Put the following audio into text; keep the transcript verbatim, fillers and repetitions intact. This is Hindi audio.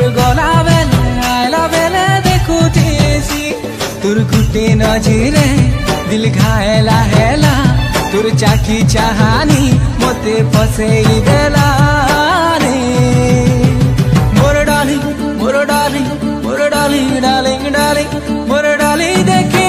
तोर गला बेले आइला बेले देखुथेसी तोर गुटे नजरे दिल घायला हेला तोर चाखी चाहानी मते फसेई देला रे मोर डार्लिंग मोर डार्लिंग मोर डार्लिंग डार्लिंग डार्लिंग मोर डार्लिंग देखे